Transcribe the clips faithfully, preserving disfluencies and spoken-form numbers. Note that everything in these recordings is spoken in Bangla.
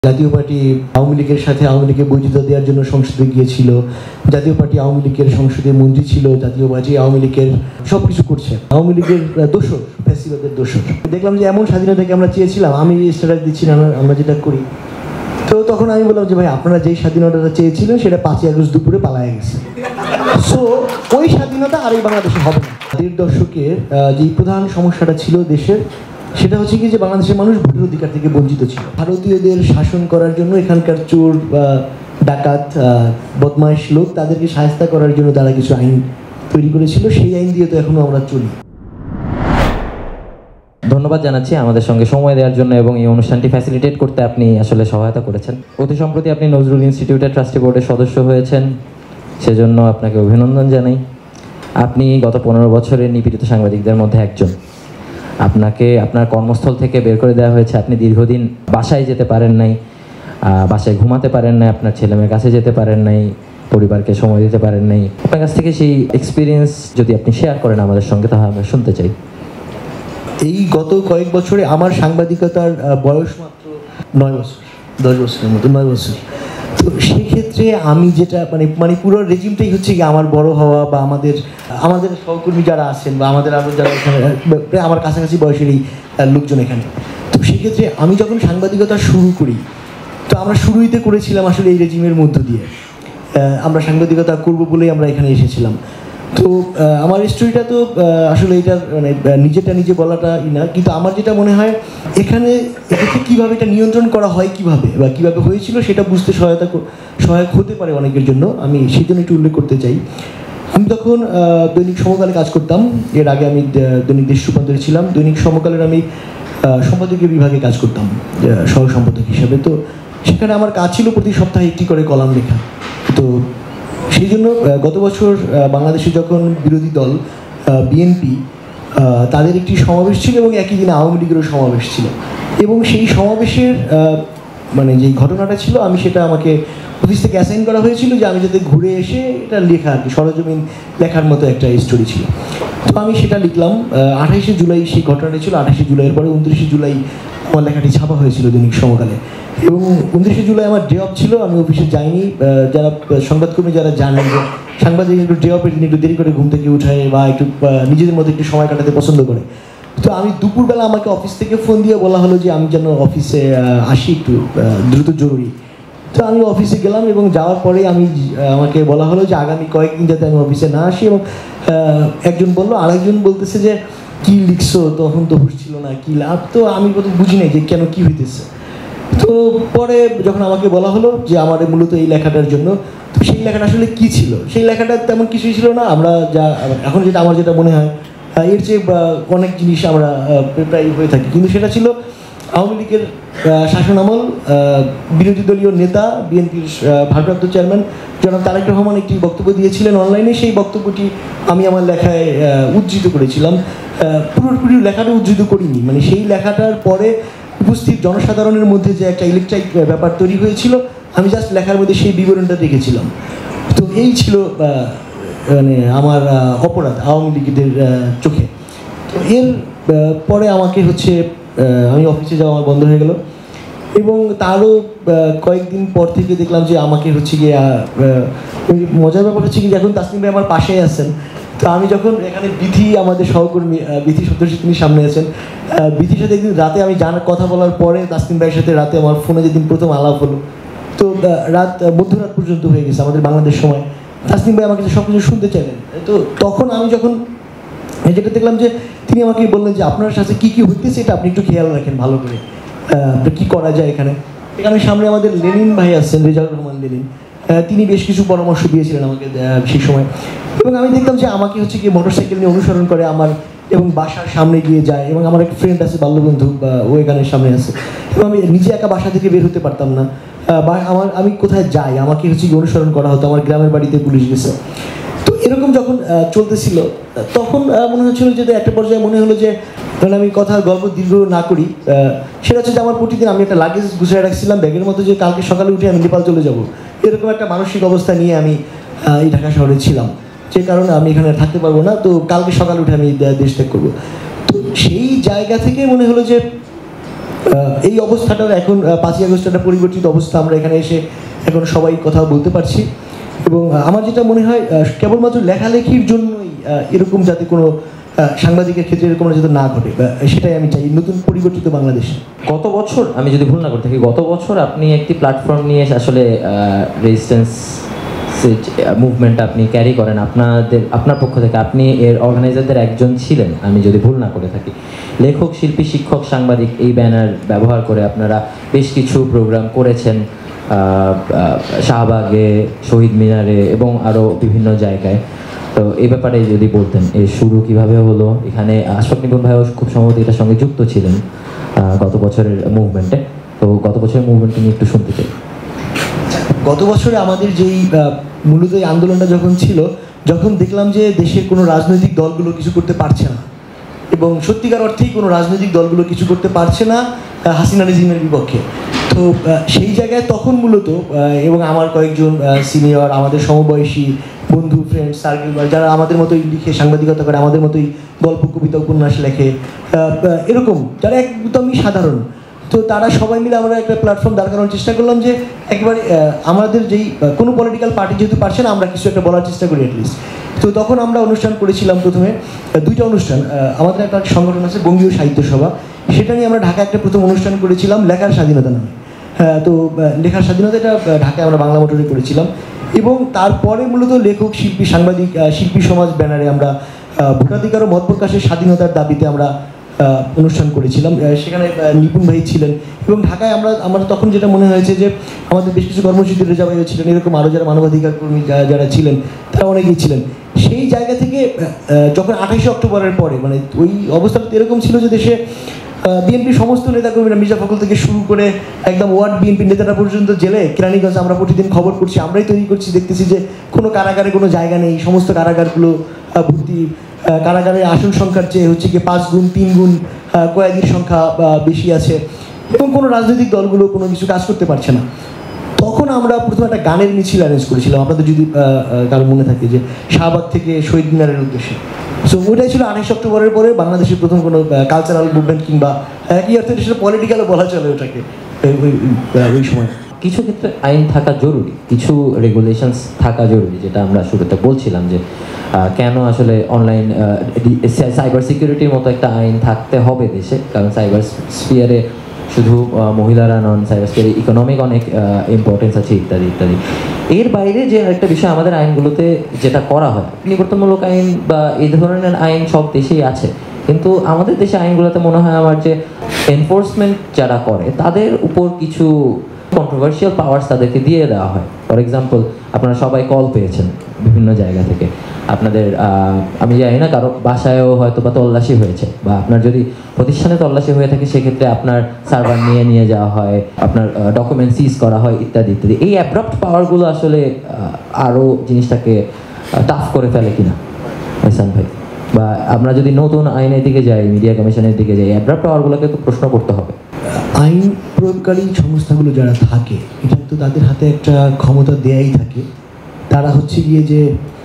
জাতীয় পার্টি আওয়ামী লীগের সাথে আওয়ামী লীগের বৈধতা দেওয়ার জন্য সংসদে গিয়েছিল, জাতীয় পার্টি আওয়ামী লীগের সংসদে মন্ত্রী ছিল, জাতীয় পার্টি আওয়ামী লীগের সব কিছু করছে, আওয়ামী লীগের দোষর, ফ্যাসিবাদের দোষর। দেখলাম যে এমন স্বাধীনতাকে আমরা চেয়েছিলাম, আমি স্ট্যাটাস দিচ্ছি না আমরা যেটা করি। তো তখন আমি বললাম যে ভাই আপনারা যেই স্বাধীনতাটা চেয়েছিলেন সেটা পাঁচই আগস্ট দুপুরে পালায় গেছে। সো ওই স্বাধীনতা আর এই বাংলাদেশে হবে না। দেড় দশকের যে প্রধান সমস্যাটা ছিল দেশের, সেটা হচ্ছে কি যে বাংলাদেশের মানুষ ভোটের অধিকার থেকে বঞ্চিত ছিল। ভারতীয়দের শাসন করার জন্য এখানকার চোর, ডাকাত, বদমাইশ লোক তাদেরকে শায়েস্তা করার জন্য তারা কিছু আইন তৈরি করেছিল, সেই আইন দিয়ে তো এখনো আমরা চলি। ধন্যবাদ জানাচ্ছি আমাদের সঙ্গে সময় দেওয়ার জন্য এবং এই অনুষ্ঠানটি ফ্যাসিলিটেট করতে আপনি আসলে সহায়তা করেছেন। অতি সম্প্রতি আপনি নজরুল ইনস্টিটিউটের ট্রাস্টি বোর্ডের সদস্য হয়েছেন, সেজন্য আপনাকে অভিনন্দন জানাই। আপনি গত পনেরো বছরের নিপীড়িত সাংবাদিকদের মধ্যে একজন। আপনাকে আপনার কর্মস্থল থেকে বের করে দেওয়া হয়েছে, আপনি দীর্ঘদিন বাসায় যেতে পারেন নাই, বাসায় ঘুমাতে পারেন নাই, আপনার ছেলেমেয়ের কাছে যেতে পারেন নাই, পরিবারকে সময় দিতে পারেন নাই। আপনার কাছ থেকে সেই এক্সপিরিয়েন্স যদি আপনি শেয়ার করেন আমাদের সঙ্গে, তাহলে আমরা শুনতে চাই। এই গত কয়েক বছরে আমার সাংবাদিকতার বয়স মাত্র নয় বছর, দশ বছরের মতো, নয় বছর। তো সেক্ষেত্রে আমি যেটা মানে মানে পুরো রেজিমটাই হচ্ছে কি আমার বড় হওয়া বা আমাদের আমাদের সহকর্মী যারা আছেন বা আমাদের আরও যারা এখানে প্রায় আমার কাছাকাছি বয়সেরই লোকজন এখানে। তো সেক্ষেত্রে আমি যখন সাংবাদিকতা শুরু করি, তো আমরা শুরুইতে করেছিলাম আসলে এই রেজিমের মধ্য দিয়ে। আমরা সাংবাদিকতা করবো বলেই আমরা এখানে এসেছিলাম। তো আমার স্টোরিটা তো আসলে এটা মানে নিজেটা নিজে বলাটাই না, কিন্তু আমার যেটা মনে হয় এখানে এটাকে কীভাবে এটা নিয়ন্ত্রণ করা হয়, কীভাবে বা কীভাবে হয়েছিল সেটা বুঝতে সহায়তা সহায়ক হতে পারে অনেকের জন্য। আমি সেই জন্য একটু উল্লেখ করতে চাই। আমি তখন দৈনিক সমকালে কাজ করতাম, এর আগে আমি দৈনিক দেশ রূপান্তরে ছিলাম। দৈনিক সমকালের আমি সম্পাদকীয় বিভাগে কাজ করতাম সহ সম্পাদক হিসাবে। তো সেখানে আমার কাজ ছিল প্রতি সপ্তাহে একটি করে কলাম লেখা। তো সেই জন্য গত বছর বাংলাদেশে যখন বিরোধী দল বিএনপি তাদের একটি সমাবেশ ছিল এবং একই দিনে আওয়ামী লীগেরও সমাবেশ ছিল, এবং সেই সমাবেশের মানে যেই ঘটনাটা ছিল আমি সেটা আমাকে অফিস থেকে অ্যাসাইন করা হয়েছিল যে আমি যাতে ঘুরে এসে এটা লেখা আর কি সরজমিন লেখার মতো একটা স্টোরি ছিল। তো আমি সেটা লিখলাম। আঠাশে জুলাই সেই ঘটনাটা ছিল। আঠাশে জুলাইয়ের পরে উনত্রিশে জুলাই আমার লেখাটি ছাপা হয়েছিল দৈনিক সমকালে, এবং উনত্রিশে জুলাই আমার ডে অফ ছিল, আমি অফিসে যাইনি। যারা সংবাদকর্মী যারা জানেন যে সাংবাদিক একটু ডে অফের দিন একটু দেরি করে ঘুম থেকে উঠায় বা একটু নিজেদের মধ্যে একটু সময় কাটাতে পছন্দ করে। তো আমি দুপুরবেলা আমাকে অফিস থেকে ফোন দিয়ে বলা হলো যে আমি যেন অফিসে আসি, একটু দ্রুত জরুরি। তো আমি অফিসে গেলাম এবং যাওয়ার পরে আমি আমাকে বলা হলো যে আগামী কয়েকদিন যাতে আমি অফিসে না আসি, এবং একজন বললো, আরেকজন বলতেছে যে কী লিখছো, তখন তো হুশ ছিল না, কী লাভ। তো আমি প্রথম বুঝি নাই যে কেন কী হইতেছে। তো পরে যখন আমাকে বলা হলো যে আমার মূলত এই লেখাটার জন্য, তো সেই লেখাটা আসলে কী ছিল, সেই লেখাটা তেমন কিছুই ছিল না। আমরা যা এখন যেটা আমার যেটা মনে হয় এর চেয়ে অনেক জিনিস আমরা প্রায় হয়ে থাকি, কিন্তু সেটা ছিল আওয়ামী লীগের শাসনামল, বিরোধী দলীয় নেতা বিএনপির ভারপ্রাপ্ত চেয়ারম্যান জনাব তারেক রহমান একটি বক্তব্য দিয়েছিলেন অনলাইনে। সেই বক্তব্যটি আমি আমার লেখায় উদ্ধৃত করেছিলাম। পুরোপুরি লেখাটা উদ্ধৃত করিনি, মানে সেই লেখাটার পরে উপস্থিত জনসাধারণের মধ্যে যে একটা ইলেকট্রিক ব্যাপার তৈরি হয়েছিল, আমি জাস্ট লেখার মধ্যে সেই বিবরণটা দেখেছিলাম। তো এই ছিল মানে আমার অপরাধ আওয়ামী লীগের চোখে। তো এর পরে আমাকে হচ্ছে আমি অফিসে যাওয়া আমার বন্ধ হয়ে গেল, এবং তারও কয়েকদিন পর থেকে দেখলাম যে আমাকে হচ্ছে গিয়ে মজার ব্যাপার হচ্ছে কি যে এখন তাসনিম ভাই আমার পাশেই আছেন। তো আমি যখন এখানে বিধি আমাদের সহকর্মী বিধি সদস্য তিনি সামনে আছেন, বিধির সাথে একদিন রাতে আমি জানার কথা বলার পরে তাসনিম ভাইয়ের সাথে রাতে আমার ফোনে যেদিন প্রথম আলাপ হলো, তো রাত মধ্যরাত পর্যন্ত হয়ে গেছে আমাদের বাংলাদেশ সময়। তাসনিম ভাই আমাকে সব কিছু শুনতে চাইলেন। তো তখন আমি যখন যেটা দেখলাম যে তিনি আমাকে বললেন যে আপনার সাথে কী কী হইতেছে এটা আপনি একটু খেয়াল রাখেন ভালো করে, কী করা যায় এখানে। এখানে সামনে আমাদের লেনিন ভাই আছেন, রেজাউর রহমান লেনিন, তিনি বেশ কিছু পরামর্শ দিয়েছিলেন আমাকে সেই সময়। এবং আমি দেখতাম যে আমাকে হচ্ছে গিয়ে মোটরসাইকেল নিয়ে অনুসরণ করে আমার এবং বাসার সামনে গিয়ে যায়, এবং আমার একটা ফ্রেন্ড আছে বাল্যবন্ধু বা ও এখানের সামনে আছে, এবং আমি নিজে একা বাসা থেকে বের হতে পারতাম না। বা আমার আমি কোথায় যাই আমাকে হচ্ছে গিয়ে অনুসরণ করা হতো, আমার গ্রামের বাড়িতে পুলিশ গেছে। তো এরকম যখন চলতেছিল তখন মনে হচ্ছিল যে একটা পর্যায়ে মনে হলো যে মানে আমি কথা গল্প দীর্ঘ না করি, সেটা হচ্ছে যে আমার প্রতিদিন আমি একটা লাগেজ গুছিয়ে রাখছিলাম ব্যাগের মতো, যে কালকে সকালে উঠে আমি নেপাল চলে যাব, এরকম একটা মানসিক অবস্থা নিয়ে আমি এই ঢাকা শহরে ছিলাম, যে কারণে আমি এখানে থাকতে পারবো না। তো কালকে সকালে উঠে আমি দেশ ত্যাগ করবো। তো সেই জায়গা থেকে মনে হলো যে এই অবস্থাটার এখন পাঁচই আগস্ট একটা পরিবর্তিত অবস্থা, আমরা এখানে এসে এখন সবাই কথা বলতে পারছি। এবং আমার যেটা মনে হয় কেবলমাত্র লেখালেখির জন্যই এরকম যাতে কোনো সাংবাদিকের ক্ষেত্রে এরকম যাতে না ঘটে, সেটাই আমি চাই নতুন পরিবর্তিত বাংলাদেশে। গত বছর আমি যদি ভুল না করে থাকি, গত বছর আপনি একটি প্ল্যাটফর্ম নিয়ে আসলে রেজিস্ট্যান্স মুভমেন্ট আপনি ক্যারি করেন আপনাদের আপনার পক্ষ থেকে, আপনি এর অর্গানাইজারদের একজন ছিলেন আমি যদি ভুল না করে থাকি। লেখক, শিল্পী, শিক্ষক, সাংবাদিক এই ব্যানার ব্যবহার করে আপনারা বেশ কিছু প্রোগ্রাম করেছেন শাহবাগে, শহীদ মিনারে এবং আরও বিভিন্ন জায়গায়। তো এই ব্যাপারে যদি বলতেন এর শুরু কিভাবে হলো, এখানে আশফাক নিপুণ ভাইও খুব সম্ভবত এটার সঙ্গে যুক্ত ছিলেন গত বছরের মুভমেন্টে। তো গত বছরের মুভমেন্টকে নিয়ে একটু শুনতে চাই। গত বছরে আমাদের যেই মূলত এই আন্দোলনটা যখন ছিল, যখন দেখলাম যে দেশের কোনো রাজনৈতিক দলগুলো কিছু করতে পারছে না এবং সত্যিকার অর্থেই কোনো রাজনৈতিক দলগুলো কিছু করতে পারছে না হাসিনা রেজিমের বিপক্ষে, তো সেই জায়গায় তখন মূলত এবং আমার কয়েকজন সিনিয়র, আমাদের সমবয়সী বন্ধু, ফ্রেন্ড সার্কেল যারা আমাদের মতোই লিখে সাংবাদিকতা করে, আমাদের মতোই গল্প, কবিতা, উপন্যাস লেখে, এরকম যারা একদমই সাধারণ, তো তারা সবাই মিলে আমরা একটা প্ল্যাটফর্ম দাঁড় করানোর চেষ্টা করলাম যে একেবারে আমাদের যেই কোনো পলিটিক্যাল পার্টি যেহেতু পারছে না, আমরা কিছু একটা বলার চেষ্টা করি অ্যাটলিস্ট। তো তখন আমরা অনুষ্ঠান করেছিলাম প্রথমে দুইটা অনুষ্ঠান। আমাদের একটা সংগঠন আছে বঙ্গীয় সাহিত্য সভা, সেটা নিয়ে আমরা ঢাকায় একটা প্রথম অনুষ্ঠান করেছিলাম লেখার স্বাধীনতা নামে। হ্যাঁ, তো লেখার স্বাধীনতা এটা ঢাকায় আমরা বাংলা মোটরে করেছিলাম এবং তারপরে মূলত লেখক, শিল্পী, সাংবাদিক, শিল্পী সমাজ ব্যানারে আমরা ভোটাধিকার ও মত প্রকাশের স্বাধীনতার দাবিতে আমরা অনুষ্ঠান করেছিলাম। সেখানে নিপুণ ভাই ছিলেন এবং ঢাকায় আমরা আমরা তখন যেটা মনে হয়েছে যে আমাদের বেশ কিছু কর্মসূচি রেজা ভাইও ছিলেন, এরকম আরও যারা মানবাধিকার কর্মী যারা ছিলেন তারা অনেকেই ছিলেন। সেই জায়গা থেকে যখন আঠাশে অক্টোবরের পরে মানে ওই অবস্থাটা এরকম ছিল যে দেশে বিএনপির সমস্ত নেতাকর্মীরা মির্জা ফখরুল থেকে শুরু করে একদম ওয়ার্ড বিএনপির নেতারা পর্যন্ত জেলে কেরানীগঞ্জ আমরা প্রতিদিন খবর করছি, আমরাই তৈরি করছি, দেখতেছি যে কোনো কারাগারে কোনো জায়গা নেই, সমস্ত কারাগারগুলো ভর্তি, কারাগারের আসন সংখ্যার চেয়ে হচ্ছে কি পাঁচ গুণ তিন গুণ কয়েদির সংখ্যা বেশি আছে এবং কোনো রাজনৈতিক দলগুলো কোনো কিছু কাজ করতে পারছে না। তখন আমরা প্রথমে একটা গানের মিছিল অ্যারেঞ্জ করেছিলাম, আপনাদের যদি কারো মনে থাকে, যে শাহবাগ থেকে শহীদ মিনারের উদ্দেশ্যে। সো ওইটাই ছিল আঠাশে অক্টোবরের পরে বাংলাদেশের প্রথম কোনো কালচারাল মুভমেন্ট কিংবা একই অর্থে সেটা পলিটিক্যালও বলা চলে ওটাকে ওই সময়। কিছু ক্ষেত্রে আইন থাকা জরুরি, কিছু রেগুলেশনস থাকা জরুরি, যেটা আমরা শুরুতে বলছিলাম যে কেন আসলে অনলাইন সাইবার সিকিউরিটির মতো একটা আইন থাকতে হবে দেশে, কারণ সাইবার স্ফিয়ারে শুধু মহিলারা নন, সাইবার স্ফিয়ারে ইকোনমিক অনেক ইম্পর্টেন্স আছে ইত্যাদি ইত্যাদি। এর বাইরে যে আরেকটা বিষয় আমাদের আইনগুলোতে যেটা করা হয়, নিবর্তনমূলক আইন বা এই ধরনের আইন সব দেশেই আছে, কিন্তু আমাদের দেশে আইনগুলোতে মনে হয় আমার যে এনফোর্সমেন্ট যারা করে তাদের উপর কিছু কন্ট্রোভার্সিয়াল পাওয়ার্স তাদেরকে দিয়ে দেওয়া হয়। ফর এক্সাম্পল, আপনারা সবাই কল পেয়েছেন বিভিন্ন জায়গা থেকে, আপনাদের আমি জানি না কারো বাসায়ও হয়তো বা তল্লাশি হয়েছে, বা আপনার যদি প্রতিষ্ঠানে তল্লাশি হয়ে থাকে সেক্ষেত্রে আপনার সার্ভার নিয়ে নিয়ে যাওয়া হয়, আপনার ডকুমেন্ট সিজ করা হয় ইত্যাদি ইত্যাদি। এই অ্যাব্রাপ্ট পাওয়ারগুলো আসলে আরও জিনিসটাকে টাফ করে ফেলে কিনা এহসান ভাই? বা আমরা যদি নতুন আইনের দিকে যাই, মিডিয়া কমিশনের দিকে যাই, অ্যাব্রাপ্ট পাওয়ারগুলোকে তো প্রশ্ন করতে হবে। আইন প্রয়োগকারী সংস্থাগুলো যারা থাকে, এটা তো তাদের হাতে একটা ক্ষমতা দেয়াই থাকে। তারা হচ্ছে গিয়ে যে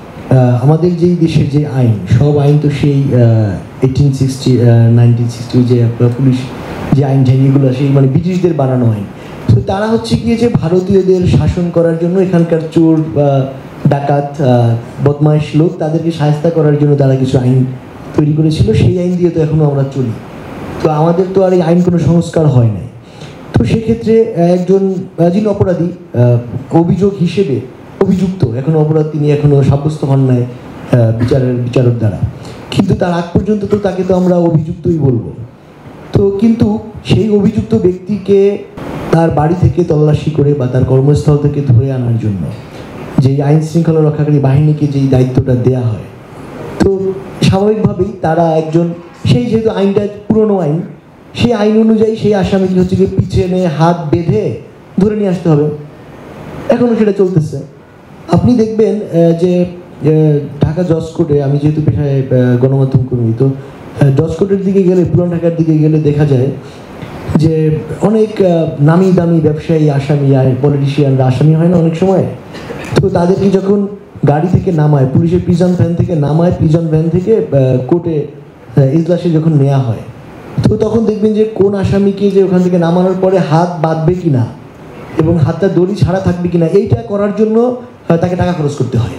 আমাদের যেই দেশের যে আইন, সব আইন তো সেই এইটিন সিক্সটি নাইনটিন সিক্সটি যে পুলিশ যে আইন চাই, এগুলো সেই মানে ব্রিটিশদের বানানো আইন। তো তারা হচ্ছে গিয়ে যে ভারতীয়দের শাসন করার জন্য এখানকার চোর বা ডাকাত বদমাইশ লোক তাদেরকে শায়েস্তা করার জন্য তারা কিছু আইন তৈরি করেছিল, সেই আইন দিয়ে তো এখনও আমরা চলি। তো আমাদের তো আর এই আইন কোনো সংস্কার হয় নাই। তো সেক্ষেত্রে একজন যিনি অপরাধী অভিযোগ হিসেবে অভিযুক্ত, এখনও অপরাধ তিনি এখনও সাব্যস্ত হন নাই বিচারের বিচারক দ্বারা, কিন্তু তার আগ পর্যন্ত তো তাকে তো আমরা অভিযুক্তই বলবো। তো কিন্তু সেই অভিযুক্ত ব্যক্তিকে তার বাড়ি থেকে তল্লাশি করে বা তার কর্মস্থল থেকে ধরে আনার জন্য যেই আইন শৃঙ্খলা রক্ষাকারী বাহিনীকে যেই দায়িত্বটা দেয়া হয়, তো স্বাভাবিকভাবেই তারা একজন সেই যেহেতু আইনটা পুরনো আইন, সেই আইন অনুযায়ী সেই আসামিকে হচ্ছে গিয়ে পিছনে হাত বেঁধে ধরে নিয়ে আসতে হবে। এখনও সেটা চলতেছে। আপনি দেখবেন যে ঢাকা জজ কোর্টে, আমি যেহেতু পেশায় গণমাধ্যম কর্মী, তো জজ কোর্টের দিকে গেলে, পুরান ঢাকার দিকে গেলে দেখা যায় যে অনেক নামি দামি ব্যবসায়ী আসামি আর পলিটিশিয়ানরা আসামি হয় না অনেক সময়। তো তাদেরকে যখন গাড়ি থেকে নামায়, পুলিশের প্রিজন ভ্যান থেকে নামায়, প্রিজন ভ্যান থেকে কোর্টে ইজলাসে যখন নেওয়া হয়, তো তখন দেখবেন যে কোন আসামিকে যে ওখান থেকে নামানোর পরে হাত বাঁধবে কিনা এবং হাতটা দড়ি ছাড়া থাকবে কিনা এইটা করার জন্য তাকে টাকা খরচ করতে হয়।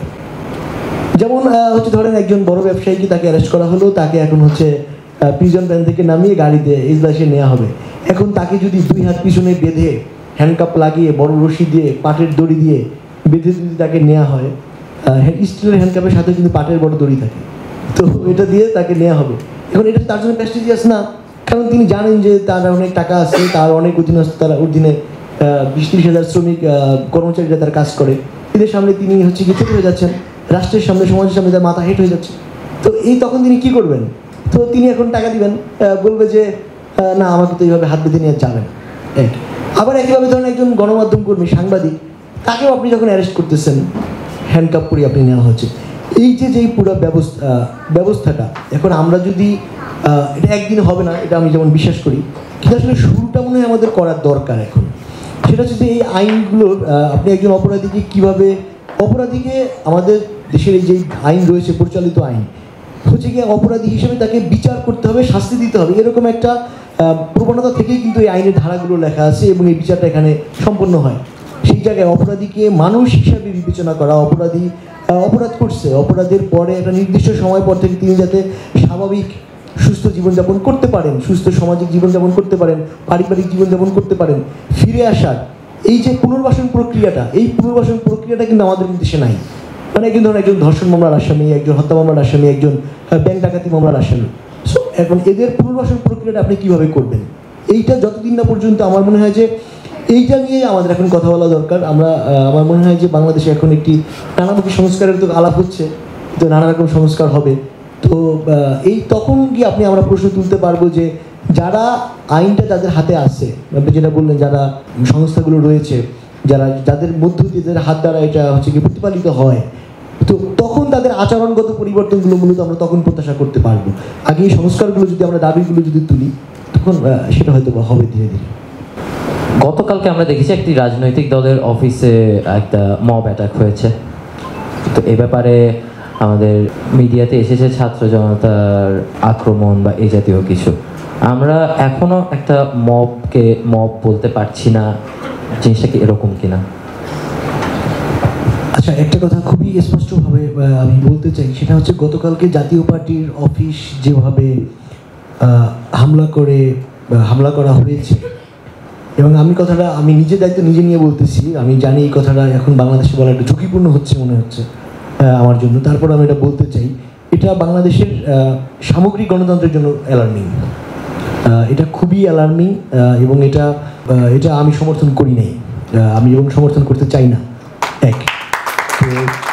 যেমন হচ্ছে ধরেন একজন বড় ব্যবসায়ীকে তাকে অ্যারেস্ট করা হলো, তাকে এখন হচ্ছে প্রিজন ভ্যান থেকে নামিয়ে গাড়িতে এজলাসে নেওয়া হবে। এখন তাকে যদি দুই হাত পিছনে বেঁধে হ্যান্ডকাপ লাগিয়ে বড় রশি দিয়ে পাটের দড়ি দিয়ে বেঁধে যদি তাকে নেওয়া হয়, স্টিলের হ্যান্ডকাপের সাথে কিন্তু পাটের বড় দড়ি থাকে, তো এটা দিয়ে তাকে নেওয়া হবে। এখন এটা তার জন্য প্রেস্টিজিয়াস না, কারণ তিনি জানেন যে তার অনেক টাকা আছে, তার অনেক অধীনস্থ, তার অধীনে বিশ ত্রিশ হাজার শ্রমিক কর্মচারীরা তার কাজ করে। এদের সামনে তিনি হচ্ছে কি ছোট হয়ে যাচ্ছেন, রাষ্ট্রের সামনে সমাজের সামনে তার মাথা হেঁট হয়ে যাচ্ছে। তো এই তখন তিনি কি করবেন? তো তিনি এখন টাকা দিবেন, বলবে যে না আমাকে তো এইভাবে হাত বেঁধে নিয়ে যাবেন। এক আবার একইভাবে ধরেন একজন গণমাধ্যম কর্মী, সাংবাদিক, তাকেও আপনি যখন অ্যারেস্ট করতেছেন হ্যান্ডকাপ করে আপনি নেওয়া হচ্ছে। এই যে যেই পুরো ব্যবস্থা ব্যবস্থাটা এখন আমরা যদি এটা একদিন হবে না, এটা আমি যেমন বিশ্বাস করি, কিন্তু আসলে শুরুটা মনে হয় আমাদের করার দরকার এখন। সেটা হচ্ছে যে এই আইনগুলোর আপনি একজন অপরাধীকে কীভাবে, অপরাধীকে আমাদের দেশের এই যে আইন রয়েছে পরিচালিত আইন হচ্ছে গিয়ে অপরাধী হিসেবে তাকে বিচার করতে হবে, শাস্তি দিতে হবে, এরকম একটা প্রবণতা থেকেই কিন্তু এই আইনের ধারাগুলো লেখা আছে এবং এই বিচারটা এখানে সম্পন্ন হয়। সেই জায়গায় অপরাধীকে মানুষ হিসাবে বিবেচনা করা, অপরাধী অপরাধ করছে, অপরাধের পরে একটা নির্দিষ্ট সময় পর থেকে তিনি যাতে স্বাভাবিক সুস্থ জীবনযাপন করতে পারেন, সুস্থ সামাজিক জীবনযাপন করতে পারেন, পারিবারিক জীবনযাপন করতে পারেন, ফিরে আসার এই যে পুনর্বাসন প্রক্রিয়াটা, এই পুনর্বাসন প্রক্রিয়াটা কিন্তু আমাদের দেশে নাই। মানে একজন ধরুন একজন ধর্ষণ মামলার আসামি, একজন হত্যা মামলার আসামি, একজন ব্যাংক ডাকাতি মামলার আসামি, সো এখন এদের পুনর্বাসন প্রক্রিয়াটা আপনি কীভাবে করবেন? এইটা যতদিন না পর্যন্ত আমার মনে হয় যে এইটা নিয়ে আমাদের এখন কথা বলা দরকার। আমরা আমার মনে হয় যে বাংলাদেশে এখন একটি নানামুখী সংস্কারের তো আলাপ হচ্ছে, তো নানা রকম সংস্কার হবে। তো এই তখন গিয়ে আপনি আমরা প্রশ্ন তুলতে পারবো যে যারা আইনটা যাদের হাতে আছে, আপনি যেটা বললেন যারা সংস্থাগুলো রয়েছে, যারা যাদের মধ্য দিয়ে যাদের হাত দ্বারা এটা হচ্ছে কি প্রতিপালিত হয়, তো তখন তাদের আচরণগত পরিবর্তনগুলো মূলত আমরা তখন প্রত্যাশা করতে পারবো। আগে এই সংস্কারগুলো যদি আমরা দাবিগুলো যদি তুলি তখন সেটা হয়তো হবে ধীরে ধীরে। গতকালকে আমরা দেখেছি একটি রাজনৈতিক দলের অফিসে একটা মব অ্যাটাক হয়েছে, তো এ ব্যাপারে আমাদের মিডিয়াতে এসেছে ছাত্র জনতার আক্রমণ বা এই জাতীয় কিছু। আমরা এখনো একটা মবকে মব বলতে পারছি না, জিনিসটা কি এরকম কিনা? আচ্ছা, একটা কথা খুবই স্পষ্টভাবে আমি বলতে চাই, সেটা হচ্ছে গতকালকে জাতীয় পার্টির অফিস যেভাবে হামলা করে হামলা করা হয়েছে, এবং আমি কথাটা আমি নিজের দায়িত্ব নিজে নিয়ে বলতেছি, আমি জানি এই কথাটা এখন বাংলাদেশে বলা একটু ঝুঁকিপূর্ণ হচ্ছে মনে হচ্ছে আমার জন্য, তারপর আমি এটা বলতে চাই, এটা বাংলাদেশের সামগ্রিক গণতন্ত্রের জন্য অ্যালার্মিং, এটা খুবই অ্যালার্মিং, এবং এটা এটা আমি সমর্থন করি নাই, আমি এবং সমর্থন করতে চাই না। এক তো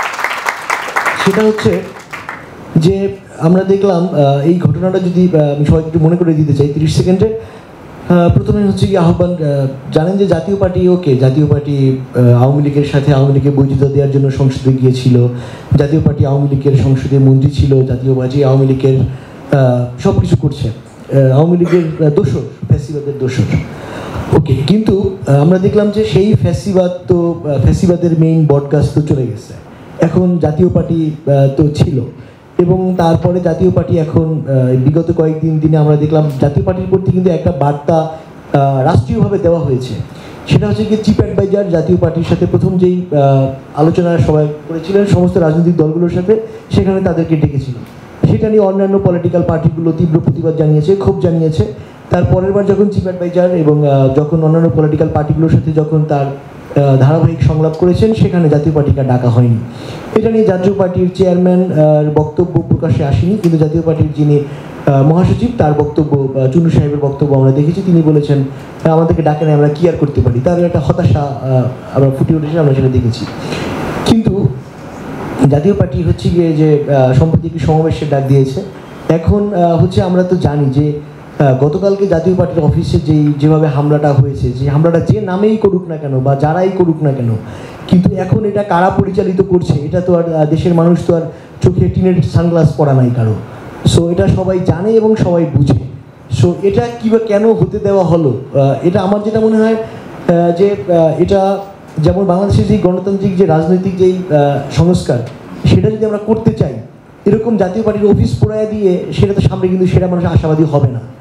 সেটা হচ্ছে যে আমরা দেখলাম এই ঘটনাটা যদি আমি সবাই একটু মনে করে দিতে চাই তিরিশ সেকেন্ডে। প্রথমে হচ্ছে কি আহ্বান, জানেন যে জাতীয় পার্টি ওকে জাতীয় পার্টি আওয়ামী লীগের সাথে আওয়ামী লীগের বৈধতা দেওয়ার জন্য সংসদে গিয়েছিল, জাতীয় পার্টি আওয়ামী লীগের সংসদে মন্ত্রী ছিল, জাতীয় পার্টি আওয়ামী লীগের সব কিছু করছে, আওয়ামী লীগের দোসর, ফ্যাসিবাদের দোসর, ওকে। কিন্তু আমরা দেখলাম যে সেই ফ্যাসিবাদ তো ফ্যাসিবাদের মেইন বটগাছ তো চলে গেছে, এখন জাতীয় পার্টি তো ছিল, এবং তারপরে জাতীয় পার্টি এখন বিগত কয়েকদিন দিনে আমরা দেখলাম জাতীয় পার্টির প্রতি কিন্তু একটা বার্তা রাষ্ট্রীয়ভাবে দেওয়া হয়েছে, সেটা হচ্ছে কি চিফ অ্যাডভাইজার জাতীয় পার্টির সাথে প্রথম যেই আলোচনা সবাই করেছিলেন সমস্ত রাজনৈতিক দলগুলোর সাথে, সেখানে তাদেরকে ডেকেছিল, সেটা নিয়ে অন্যান্য পলিটিক্যাল পার্টিগুলো তীব্র প্রতিবাদ জানিয়েছে, ক্ষোভ জানিয়েছে। তার পরের বার যখন চিফ অ্যাডভাইজার এবং যখন অন্যান্য পলিটিক্যাল পার্টিগুলোর সাথে যখন তার ধারাবাহিক সংলাপ করেছেন, সেখানে জাতীয় পার্টিকে ডাকা হয়নি। এটা নিয়ে জাতীয় পার্টির চেয়ারম্যান বক্তব্য প্রকাশ্যে আসেনি, কিন্তু জাতীয় পার্টির যিনি মহাসচিব তার বক্তব্য, চুনু সাহেবের বক্তব্য আমরা দেখেছি, তিনি বলেছেন আমাদেরকে ডাকে নেই, আমরা কি আর করতে পারি, তার একটা হতাশা আমরা ফুটে উঠেছে, আমরা সেটা দেখেছি। কিন্তু জাতীয় পার্টি হচ্ছে গিয়ে যে সম্প্রতি একটি সমাবেশের ডাক দিয়েছে, এখন হচ্ছে আমরা তো জানি যে গতকালকে জাতীয় পার্টির অফিসে যেই যেভাবে হামলাটা হয়েছে, যে হামলাটা যে নামেই করুক না কেন বা যারাই করুক না কেন, কিন্তু এখন এটা কারা পরিচালিত করছে এটা তো আর দেশের মানুষ তো আর চোখে টিনের সানগ্লাস পরা নাই কারো, সো এটা সবাই জানে এবং সবাই বুঝে। সো এটা কী বা কেন হতে দেওয়া হলো, এটা আমার যেটা মনে হয় যে এটা যেমন বাংলাদেশের যেই গণতান্ত্রিক যে রাজনৈতিক যেই সংস্কার, সেটা যদি আমরা করতে চাই, এরকম জাতীয় পার্টির অফিস পোড়ায় দিয়ে সেটা তো সামনে কিন্তু সেটা মানুষ আশাবাদী হবে না।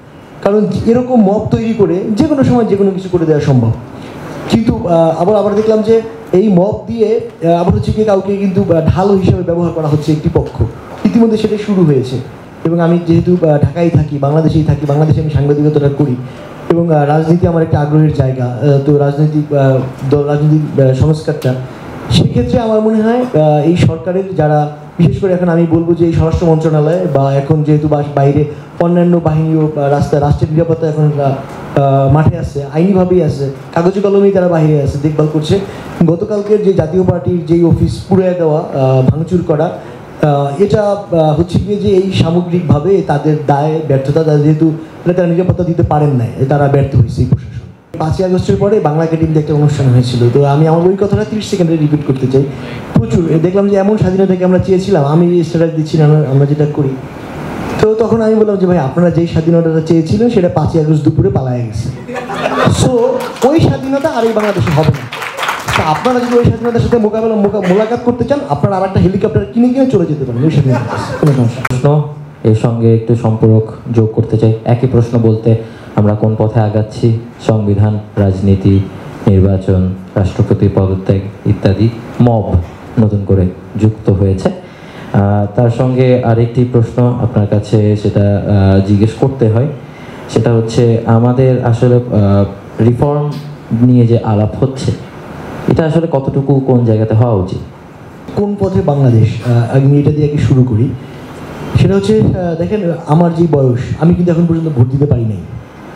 কারণ এরকম মব তৈরি করে যে কোনো সময় যে কোনো কিছু করে দেওয়া সম্ভব। কিন্তু আবার আবার দেখলাম যে এই মব দিয়ে আবার হচ্ছে কি কাউকে কিন্তু ঢালো হিসেবে ব্যবহার করা হচ্ছে একটি পক্ষ, ইতিমধ্যে সেটা শুরু হয়েছে। এবং আমি যেহেতু ঢাকায় থাকি, বাংলাদেশেই থাকি, বাংলাদেশে আমি সাংবাদিকতাটা করি এবং রাজনীতি আমার একটা আগ্রহের জায়গা, তো রাজনৈতিক দল রাজনৈতিক সংস্কারটা, সেক্ষেত্রে আমার মনে হয় এই সরকারের যারা, বিশেষ করে এখন আমি বলবো যে এই স্বরাষ্ট্র মন্ত্রণালয় বা এখন যেহেতু বাইরে অন্যান্য বাহিনীও রাস্তা রাষ্ট্রের নিরাপত্তা এখন মাঠে আছে, আইনিভাবেই আছে, কাগজে কলমেই তারা বাইরে আছে, দেখভাল করছে। গতকালকের যে জাতীয় পার্টির যেই অফিস পুড়ে দেওয়া, ভাঙচুর করা, এটা হচ্ছে গিয়ে যে এই সামগ্রিকভাবে তাদের দায় ব্যর্থতা, যেহেতু তারা নিরাপত্তা দিতে পারেন নাই, তারা ব্যর্থ হয়েছে এই প্রশাসন। পাঁচই আগস্টের পরে বাংলা একাডেমিতে একটা অনুষ্ঠান হয়েছিল, তো আমি আমার ওই কথাটা তিরিশ সেকেন্ডে রিপিট করতে চাই। প্রচুর দেখলাম যে এমন স্বাধীনতাকে আমরা চেয়েছিলাম, আমি স্ট্যাটাস দিচ্ছি না, আমরা যেটা করি। তো তখন আমি বললাম যে ভাই, আপনারা যেই স্বাধীনতাটা চেয়েছিলেন সেটা পাঁচই আগস্ট দুপুরে পালায় গেছে। সো ওই স্বাধীনতা আর এই বাংলাদেশে হবে না। তা আপনারা যদি ওই স্বাধীনতার সাথে মোকাবেলা মোলাকাত করতে চান, আপনারা আর একটা হেলিকপ্টার কিনে কিনে চলে যেতে পারেন ওই স্বাধীনতা। কোনো সমস্যা প্রশ্ন এর সঙ্গে একটু সম্পর্ক যোগ করতে চাই। একই প্রশ্ন বলতে আমরা কোন পথে আগাচ্ছি, সংবিধান, রাজনীতি, নির্বাচন, রাষ্ট্রপতি পদত্যাগ ইত্যাদি, মব নতুন করে যুক্ত হয়েছে। তার সঙ্গে আরেকটি প্রশ্ন আপনার কাছে সেটা জিজ্ঞেস করতে হয়, সেটা হচ্ছে আমাদের আসলে রিফর্ম নিয়ে যে আলাপ হচ্ছে, এটা আসলে কতটুকু কোন জায়গাতে হওয়া উচিত? কোন পথে বাংলাদেশ, আমি এটা দিয়ে শুরু করি। সেটা হচ্ছে, দেখেন আমার যে বয়স, আমি কিন্তু এখন পর্যন্ত ভোট দিতে পারি নাই।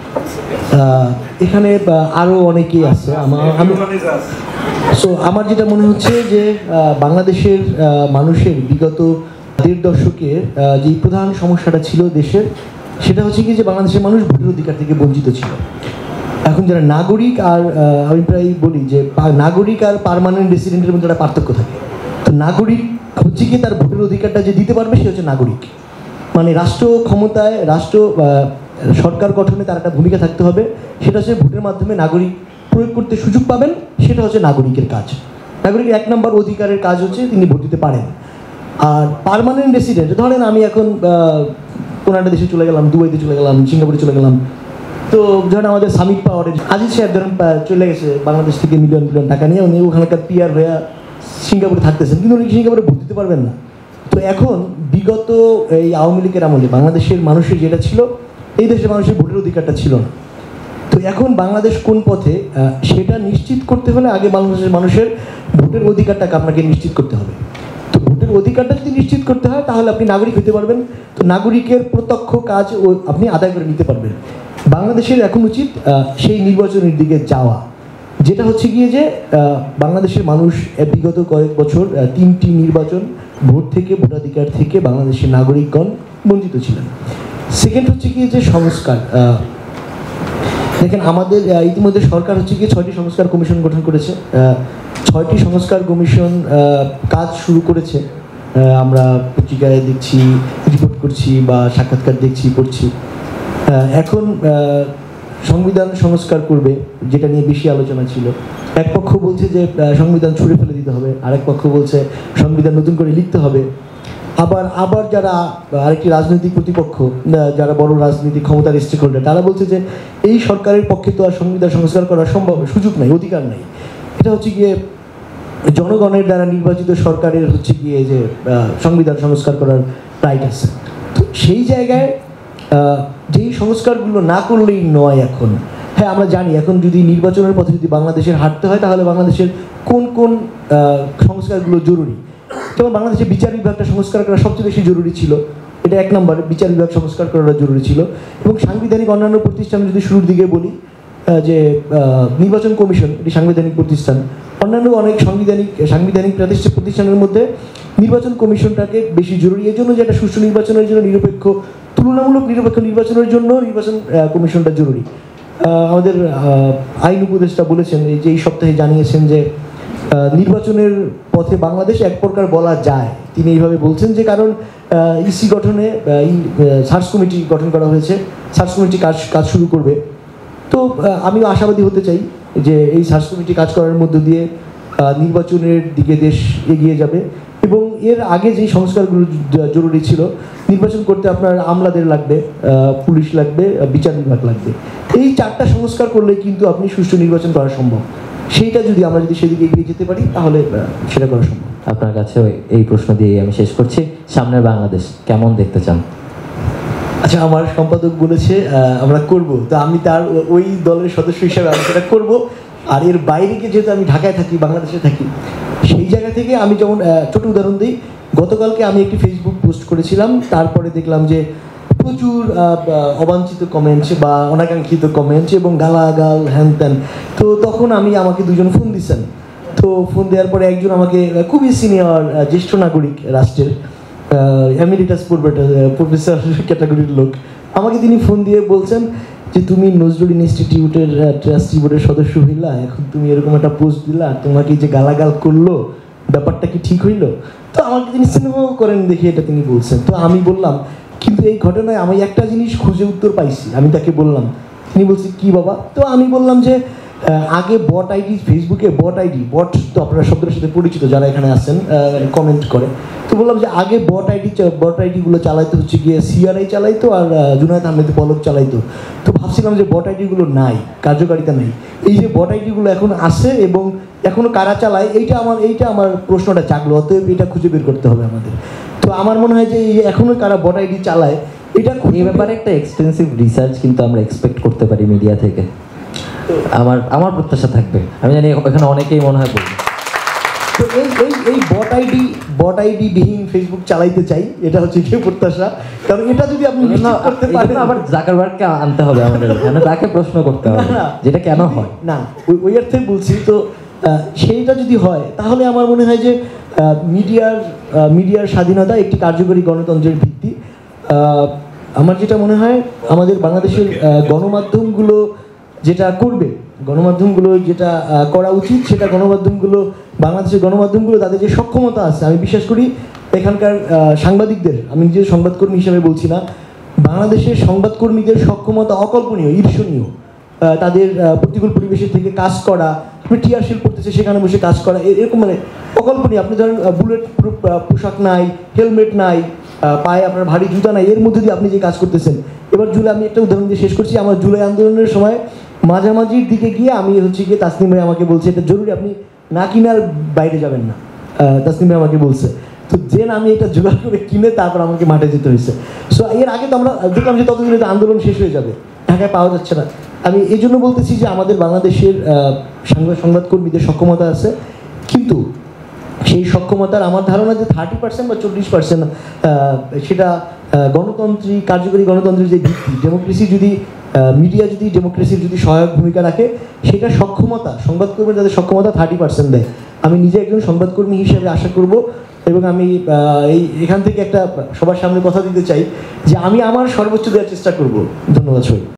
এখানে আরও অনেকেই আছে আমার, আমি সো আমার যেটা মনে হচ্ছে যে বাংলাদেশের মানুষের বিগত দেড় দশকের যে প্রধান সমস্যাটা ছিল দেশের, সেটা হচ্ছে কি যে বাংলাদেশের মানুষ ভোটের অধিকার থেকে বঞ্চিত ছিল। এখন যারা নাগরিক, আর আমি প্রায় বলি যে নাগরিক আর পার্মানেন্ট রেসিডেন্টের মধ্যে একটা পার্থক্য থাকে। তো নাগরিক হচ্ছে কি তার ভোটের অধিকারটা যে দিতে পারবে সে হচ্ছে নাগরিক, মানে রাষ্ট্র ক্ষমতায়, রাষ্ট্র সরকার গঠনে তার একটা ভূমিকা থাকতে হবে, সেটা হচ্ছে ভোটের মাধ্যমে নাগরিক প্রয়োগ করতে সুযোগ পাবেন, সেটা হচ্ছে নাগরিকের কাজ। নাগরিকের এক নম্বর অধিকারের কাজ হচ্ছে তিনি ভোট দিতে পারেন। আর পার্মানেন্ট রেসিডেন্ট, ধরেন আমি এখন কোনো একটা দেশে চলে গেলাম, দুবাইতে চলে গেলাম, সিঙ্গাপুরে চলে গেলাম, তো ধরেন আমাদের সামিট পাওয়ারের আজিজ সাহেব ধরেন চলে গেছে বাংলাদেশ থেকে মিলিয়ন মিলিয়ন টাকা নিয়ে, উনি ওখানকার পিআর হয়ে সিঙ্গাপুরে থাকতেছেন, কিন্তু উনি সিঙ্গাপুরে ভোট দিতে পারবেন না। তো এখন বিগত এই আওয়ামী লীগের আমলে বাংলাদেশের মানুষের যেটা ছিল, এই দেশের মানুষের ভোটের অধিকারটা ছিল না। তো এখন বাংলাদেশ কোন পথে, সেটা নিশ্চিত করতে হলে আগে বাংলাদেশের মানুষের ভোটের অধিকারটাকে আপনাকে নিশ্চিত করতে হবে। তো ভোটের অধিকারটা যদি নিশ্চিত করতে হয়, তাহলে আপনি নাগরিক হতে পারবেন। তো নাগরিকের প্রত্যক্ষ কাজ আপনি আদায় করে নিতে পারবেন। বাংলাদেশের এখন উচিত সেই নির্বাচনের দিকে যাওয়া, যেটা হচ্ছে গিয়ে যে বাংলাদেশের মানুষ বিগত কয়েক বছর তিনটি নির্বাচন ভোট থেকে, ভোটাধিকার থেকে বাংলাদেশের নাগরিকগণ বঞ্চিত ছিলেন। সেকেন্ড হচ্ছে গিয়ে যে সংস্কার, দেখেন আমাদের ইতিমধ্যে সরকার হচ্ছে গিয়ে ছয়টি সংস্কার কমিশন গঠন করেছে। ছয়টি সংস্কার কমিশন কাজ শুরু করেছে, আমরা পত্রিকায় দেখছি, রিপোর্ট করছি বা সাক্ষাৎকার দেখছি, পড়ছি। এখন সংবিধান সংস্কার করবে, যেটা নিয়ে বেশি আলোচনা ছিল। এক পক্ষ বলছে যে সংবিধান ছুঁড়ে ফেলে দিতে হবে, আরেক পক্ষ বলছে সংবিধান নতুন করে লিখতে হবে। আবার আবার যারা আরেকটি রাজনৈতিক প্রতিপক্ষ, যারা বড় রাজনৈতিক ক্ষমতার স্টেক হোল্ডার, তারা বলছে যে এই সরকারের পক্ষে তো আর সংবিধান সংস্কার করার সম্ভব সুযোগ নাই, অধিকার নাই। এটা হচ্ছে গিয়ে জনগণের দ্বারা নির্বাচিত সরকারের হচ্ছে গিয়ে যে সংবিধান সংস্কার করার রাইট আছে। তো সেই জায়গায় যেই সংস্কারগুলো না করলেই নয় এখন। হ্যাঁ, আমরা জানি এখন যদি নির্বাচনের পথে যদি বাংলাদেশের হাঁটতে হয়, তাহলে বাংলাদেশের কোন কোন সংস্কারগুলো জরুরি। যেমন বাংলাদেশের বিচার বিভাগটা সংস্কার করা সবচেয়ে বেশি জরুরি ছিল, এটা এক নম্বর, বিচার বিভাগ সংস্কার করাটা জরুরি ছিল। এবং সাংবিধানিক অন্যান্য প্রতিষ্ঠান যদি শুরুর দিকে বলি, যে নির্বাচন কমিশন, এটি সাংবিধানিক প্রতিষ্ঠান, অন্যান্য অনেক সাংবিধানিক সাংবিধানিক প্রাতিষ্ঠানিক প্রতিষ্ঠানের মধ্যে নির্বাচন কমিশনটাকে বেশি জরুরি। এই জন্য যে একটা সুষ্ঠু নির্বাচনের জন্য, নিরপেক্ষ তুলনামূলক নিরপেক্ষ নির্বাচনের জন্য নির্বাচন কমিশনটা জরুরি। আমাদের আইন উপদেষ্টা বলেছেন, এই যে এই সপ্তাহে জানিয়েছেন যে নির্বাচনের পথে বাংলাদেশ এক প্রকার বলা যায়। তিনি এইভাবে বলছেন যে কারণ ইসি গঠনে সার্চ কমিটি গঠন করা হয়েছে, সার্চ কমিটি কাজ কাজ শুরু করবে। তো আমিও আশাবাদী হতে চাই যে এই সার্চ কমিটি কাজ করার মধ্য দিয়ে নির্বাচনের দিকে দেশ এগিয়ে যাবে এবং এর আগে যে সংস্কারগুলো জ- জরুরি ছিল, নির্বাচন করতে আপনার আমলাদের লাগবে, আহ, পুলিশ লাগবে, আহ, বিচার বিভাগ লাগবে। এই চারটা সংস্কার করলে কিন্তু আপনি সুষ্ঠু নির্বাচন করা সম্ভব। সেইটা যদি আমরা যদি সেদিকে এগিয়ে যেতে পারি তাহলে আহ, সেটা করা সম্ভব। আপনার কাছে এই প্রশ্ন দিয়ে আমি শেষ করছি, সামনের বাংলাদেশ কেমন দেখতে চান? আচ্ছা, আমার সম্পাদক বলেছে আহ, আমরা করব, তো আমি তার ও- ওই দলের সদস্য হিসাবে আমি সেটা করব। আর এর বাইরে গিয়ে যেহেতু আমি ঢাকায় থাকি, বাংলাদেশে থাকি, সেই জায়গা থেকে আমি যেমন আহ, ছোট উদাহরণ দিই, গতকালকে আমি একটি ফেসবুক পোস্ট করেছিলাম, তারপরে দেখলাম যে প্রচুর আহ, বা- অবাঞ্ছিত কমেন্টস বা অনাকাঙ্ক্ষিত কমেন্টস এবং গালাগাল হ্যান ত্যান। তো তখন আমি আমাকে দুজন ফোন দিচ্ছেন। তো ফোন দেওয়ার পরে একজন আমাকে আহ, খুবই সিনিয়র জ্যেষ্ঠ নাগরিক রাষ্ট্রের, এমিরিটাস প্রফেসর ক্যাটাগরির লোক, আমাকে তিনি ফোন দিয়ে বলছেন যে তুমি নজরুল ইনস্টিটিউটের ট্রাস্টি বোর্ডের সদস্য হইলা, এখন তুমি এরকম একটা পোস্ট দিলা, তোমাকে যে গালাগাল করলো, ব্যাপারটা কি ঠিক হইলো? তো আমাকে তিনি স্নেহ করেন দেখে এটা তিনি বলছেন। তো আমি বললাম, কিন্তু এই ঘটনায় আমি একটা জিনিস খুঁজে উত্তর পাইছি। আমি তাকে বললাম, তিনি বলছে কি বাবা? তো আমি বললাম যে আহ, আগে বট আইডি, ফেসবুকে বট আইডি, বট তো আপনারা শব্দের সাথে পরিচিত যারা এখানে আছেন, কমেন্ট করে। তো বললাম যে আগে বট আইডি বট আইডিগুলো চালাইতো হচ্ছে গিয়ে সিআরআই চালাইতো আর আহ, জুনায়েদ আহমেদ পলক চালাইতো। তো ভাবছিলাম যে বট আইডিগুলো নাই, কার্যকারিতা নাই। এই যে বট আইডিগুলো এখন আছে এবং এখনো কারা চালায়, এইটা আমার এইটা আমার প্রশ্নটা জাগলো। অতএব এটা খুঁজে বের করতে হবে আমাদের। তো আমার মনে হয় যে এই এখনো কারা বট আইডি চালায়, এটা এই ব্যাপারে একটা এক্সটেন্সিভ রিসার্চ কিন্তু আমরা এক্সপেক্ট করতে পারি মিডিয়া থেকে। আমার আমার প্রত্যাশা থাকবে, আমি জানি এখানে অনেকেই মনে হয় বলবে। তো এই এই এই বট আইডি বট আইডি বিহীন ফেসবুক চালাইতে চাই, এটা হচ্ছে কি প্রত্যাশা। কারণ এটা যদি আপনি এই জন্য- নিশ্চিত করতে এই জন্য পারেন, আবার জাকারবার্গকে আনতে হবে আমাদের এখানে, তাকে প্রশ্ন করতে হবে না, যেটা কেন হয়। না ওই ওই অর্থে বলছি। তো আহ, সেইটা যদি হয় তাহলে আমার মনে হয় যে মিডিয়ার মিডিয়ার স্বাধীনতা একটি কার্যকরী গণতন্ত্রের ভিত্তি। আহ, আমার যেটা মনে হয় আমাদের বাংলাদেশের আহ, গণমাধ্যমগুলো যেটা করবে, গণমাধ্যমগুলো যেটা আহ, করা উচিত, সেটা গণমাধ্যমগুলো বাংলাদেশের গণমাধ্যমগুলো তাদের যে সক্ষমতা আছে, আমি বিশ্বাস করি এখানকার আহ, সাংবাদিকদের, আমি নিজে সংবাদকর্মী হিসেবে বলছি না, বাংলাদেশের সংবাদকর্মীদের সক্ষমতা অকল্পনীয়, ঈর্ষণীয়। আহ, তাদের আহ, প্রতিকূল পরিবেশের থেকে কাজ করা, আপনি টিয়ারশিল করতেছে সেখানে বসে কাজ করা, এ- এরকম মানে অকল্পনীয়। আপনি ধরেন বুলেট প্রুফ পোশাক নাই, হেলমেট নাই, আহ, পায়ে আপনার ভারী জুতা নাই, এর মধ্যে দিয়ে আপনি যে কাজ করতেছেন। এবার জুলাই, আমি একটা উদাহরণ দিয়ে শেষ করছি। আমার জুলাই আন্দোলনের সময় মাঝামাঝির দিকে গিয়ে আমি হচ্ছে গিয়ে তাসনিম ভাই আমাকে বলছে এটা জরুরি, আপনি না কিনার বাইরে যাবেন না। আহ, তাসনিম ভাই আমাকে বলছে। তো যেন আমি এটা জোগাড় করে কিনে তারপর আমাকে মাঠে যেতে হয়েছে। সো এর আগে তো আমরা দেখলাম যে ততদিনে তো আন্দোলন শেষ হয়ে যাবে, ঢাকায় পাওয়া যাচ্ছে না। আমি এই জন্য বলতেছি যে আমাদের বাংলাদেশের আহ, সাংবাদ সংবাদকর্মীদের সক্ষমতা আছে, কিন্তু সেই সক্ষমতার আমার ধারণা যে থার্টি পার্সেন্ট বা চল্লিশ পার্সেন্ট সেটা আহ, গণতন্ত্রী কার্যকরী গণতন্ত্রের যে ভিত্তি, ডেমোক্রেসি যদি মিডিয়া যদি ডেমোক্রেসির যদি সহায়ক ভূমিকা রাখে, সেটা সক্ষমতা সংবাদকর্মী তাদের সক্ষমতা থার্টি পার্সেন্ট দেয়। আমি নিজে একজন সংবাদকর্মী হিসেবে আশা করব এবং আমি আহ, এই এখান থেকে একটা সবার সামনে কথা দিতে চাই যে আমি আমার সর্বোচ্চ দেওয়ার চেষ্টা করব। ধন্যবাদ সবাই।